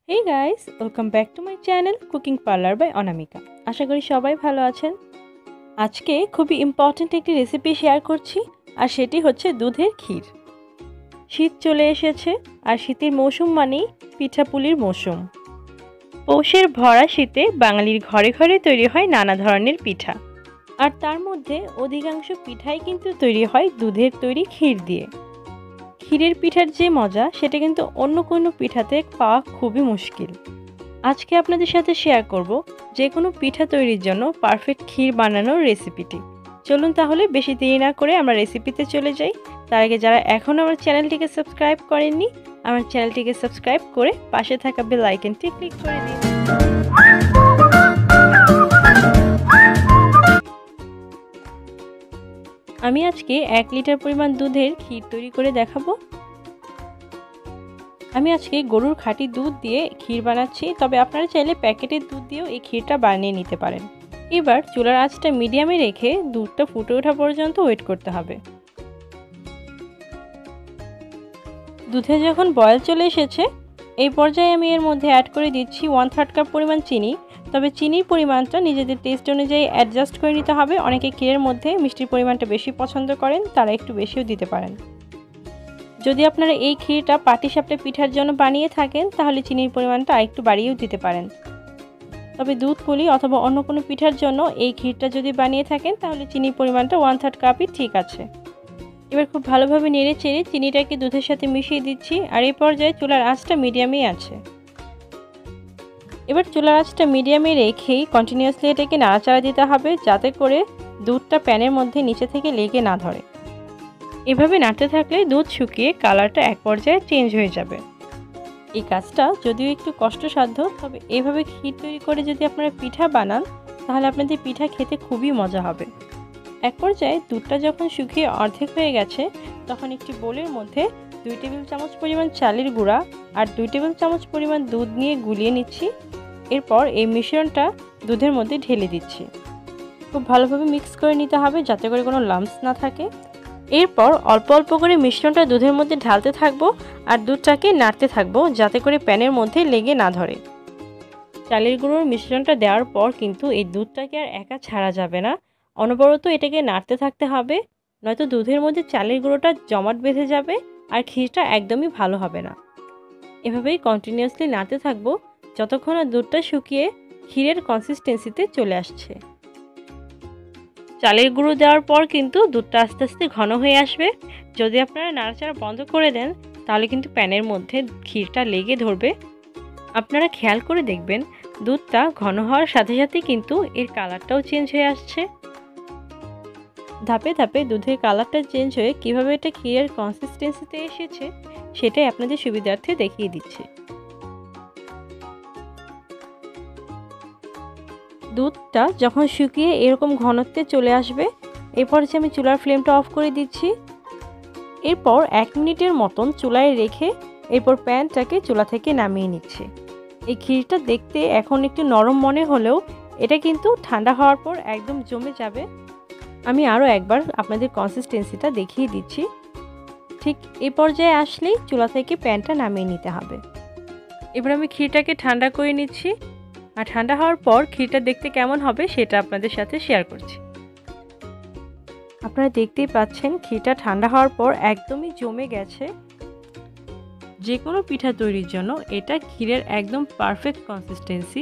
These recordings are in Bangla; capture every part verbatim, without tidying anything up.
Hey guys, welcome back to my channel Cooking Parlor by অনামিকা। আশা করি সবাই ভালো আছেন। আজকে খুবই ইম্পর্ট্যান্ট একটি রেসিপি শেয়ার করছি আর সেটি হচ্ছে দুধের ক্ষীর। শীত চলে এসেছে আর শীতের মৌসুম মানেই পিঠাপুলির মৌসুম। পৌষের ভরা শীতে বাঙালির ঘরে ঘরে তৈরি হয় নানা ধরনের পিঠা, আর তার মধ্যে অধিকাংশ পিঠাই কিন্তু তৈরি হয় দুধের তৈরি ক্ষীর দিয়ে। ক্ষীরের পিঠার যে মজা সেটা কিন্তু অন্য কোনো পিঠাতে পাওয়া খুবই মুশকিল। আজকে আপনাদের সাথে শেয়ার করব যে কোনো পিঠা তৈরির জন্য পারফেক্ট ক্ষীর বানানোর রেসিপিটি। চলুন তাহলে বেশি দেরি না করে আমরা রেসিপিতে চলে যাই। তার আগে যারা এখনও আমার চ্যানেলটিকে সাবস্ক্রাইব করেননি, আমার চ্যানেলটিকে সাবস্ক্রাইব করে পাশে থাকা বেল আইকনটি ক্লিক করে দিন। আমি আজকে এক লিটার পরিমাণ দুধের ক্ষীর তৈরি করে দেখাবো। আমি আজকে গরুর খাঁটি দুধ দিয়ে ক্ষীর বানাচ্ছি, তবে আপনারা চাইলে প্যাকেটের দুধ দিয়েও এই ক্ষীরটা বানিয়ে নিতে পারেন। এবার চুলার আঁচটা মিডিয়ামে রেখে দুধটা ফুটে ওঠা পর্যন্ত ওয়েট করতে হবে। দুধে যখন বয়েল চলে এসেছে এই পর্যায়ে আমি এর মধ্যে অ্যাড করে দিচ্ছি ওয়ান থার্ড কাপ পরিমাণ চিনি। তবে চিনির পরিমাণটা নিজেদের টেস্ট অনুযায়ী অ্যাডজাস্ট করে নিতে হবে। অনেকে ক্ষীরের মধ্যে মিষ্টির পরিমাণটা বেশি পছন্দ করেন, তারা একটু বেশিও দিতে পারেন। যদি আপনারা এই ক্ষীরটা পাটিসাপটা পিঠার জন্য বানিয়ে থাকেন তাহলে চিনির পরিমাণটা আরেকটু বাড়িয়েও দিতে পারেন। তবে দুধ পুলি অথবা অন্য কোনো পিঠার জন্য এই ক্ষীরটা যদি বানিয়ে থাকেন তাহলে চিনির পরিমাণটা ওয়ান থার্ড কাপই ঠিক আছে। এবার খুব ভালোভাবে নেড়ে চেড়ে চিনিটাকে দুধের সাথে মিশিয়ে দিচ্ছি, আর এই পর্যায়ে চুলার আঁচটা মিডিয়ামেই আছে। এবার চুলার আঁচটা মিডিয়ামে রেখেই কন্টিনিউয়াসলি এটাকে নাড়াচাড়া দিতে হবে যাতে করে দুধটা প্যানের মধ্যে নিচে থেকে লেগে না ধরে। এভাবে নাড়তে থাকলে দুধ শুকিয়ে কালারটা এক পর্যায়ে চেঞ্জ হয়ে যাবে। এই কাজটা যদিও একটু কষ্টসাধ্য, তবে এভাবে ক্ষীর তৈরি করে যদি আপনারা পিঠা বানান তাহলে আপনাদের পিঠা খেতে খুবই মজা হবে। এক পর্যায়ে দুধটা যখন শুকিয়ে অর্ধেক হয়ে গেছে তখন একটি বোলের মধ্যে দুই টেবিল চামচ পরিমাণ চালের গুঁড়া আর দুই টেবিল চামচ পরিমাণ দুধ নিয়ে গুলিয়ে নিচ্ছি। এরপর এই মিশ্রণটা দুধের মধ্যে ঢেলে দিচ্ছি। খুব ভালোভাবে মিক্স করে নিতে হবে যাতে করে কোনো লাম্পস না থাকে। এরপর অল্প অল্প করে মিশ্রণটা দুধের মধ্যে ঢালতে থাকবো আর দুধটাকে নাড়তে থাকবো যাতে করে প্যানের মধ্যে লেগে না ধরে। চালের গুঁড়োর মিশ্রণটা দেওয়ার পর কিন্তু এই দুধটাকে আর একা ছাড়া যাবে না, অনবরত এটাকে নাড়তে থাকতে হবে, নয়তো দুধের মধ্যে চালের গুঁড়োটা জমাট বেঁধে যাবে আর ক্ষীরটা একদমই ভালো হবে না। এভাবেই কন্টিনিউয়াসলি নাড়তে থাকবো যতক্ষণ না দুধটা শুকিয়ে ক্ষীরের কনসিস্টেন্সিতে চলে আসছে। চালের গুঁড়ো দেওয়ার পর কিন্তু দুধটা আস্তে আস্তে ঘন হয়ে আসবে। যদি আপনারা নাড়াচাড়া বন্ধ করে দেন তাহলে কিন্তু প্যানের মধ্যে ক্ষীরটা লেগে ধরবে। আপনারা খেয়াল করে দেখবেন দুধটা ঘন হওয়ার সাথে সাথে কিন্তু এর কালারটাও চেঞ্জ হয়ে আসছে। ধাপে ধাপে দুধের কালারটা চেঞ্জ হয়ে কিভাবে এটা ক্ষীরের কনসিস্টেন্সিতে এসেছে সেটাই আপনাদের সুবিধার্থে দেখিয়ে দিচ্ছি। দুধটা যখন শুকিয়ে এরকম ঘনত্বে চলে আসবে এরপর হচ্ছে আমি চুলার ফ্লেমটা অফ করে দিচ্ছি। এরপর এক মিনিটের মতন চুলায় রেখে এরপর প্যানটাকে চুলা থেকে নামিয়ে নিচ্ছি। এই ক্ষীরটা দেখতে এখন একটু নরম মনে হলেও এটা কিন্তু ঠান্ডা হওয়ার পর একদম জমে যাবে। আমি আরও একবার আপনাদের কনসিস্টেন্সিটা দেখিয়ে দিচ্ছি। ঠিক এই পর্যায়ে আসলেই চুলা থেকে প্যানটা নামিয়ে নিতে হবে। এবার আমি ক্ষীরটাকে ঠান্ডা করে নিচ্ছি, আর ঠান্ডা হওয়ার পর ক্ষীরটা দেখতে কেমন হবে সেটা আপনাদের সাথে শেয়ার করছি। আপনারা দেখতেই পাচ্ছেন ক্ষীরটা ঠান্ডা হওয়ার পর একদমই জমে গেছে। যে কোনো পিঠা তৈরির জন্য এটা ক্ষীরের একদম পারফেক্ট কনসিস্টেন্সি।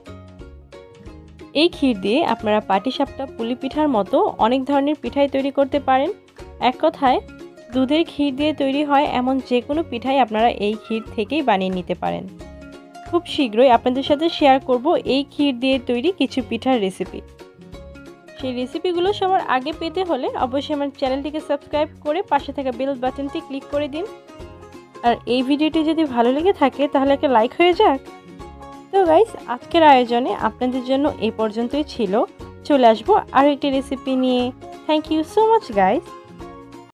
এই ক্ষীর দিয়ে আপনারা পাটিসাপটা পুলি পিঠার মতো অনেক ধরনের পিঠাই তৈরি করতে পারেন। এক কথায় দুধের ক্ষীর দিয়ে তৈরি হয় এমন যে কোনো পিঠাই আপনারা এই ক্ষীর থেকেই বানিয়ে নিতে পারেন। খুব শীঘ্রই আপনাদের সাথে শেয়ার করব এই ক্ষীর দিয়ে তৈরি কিছু পিঠার রেসিপি। সেই রেসিপিগুলো সবার আগে পেতে হলে অবশ্যই আমার চ্যানেলটিকে সাবস্ক্রাইব করে পাশে থাকা বেল বাটনটি ক্লিক করে দিন। আর এই ভিডিওটি যদি ভালো লেগে থাকে তাহলে একটা লাইক হয়ে যাক। তো গাইস, আজকের আয়োজনে আপনাদের জন্য এই পর্যন্তই ছিল। চলে আসবো আরও একটি রেসিপি নিয়ে। Thank you so much guys.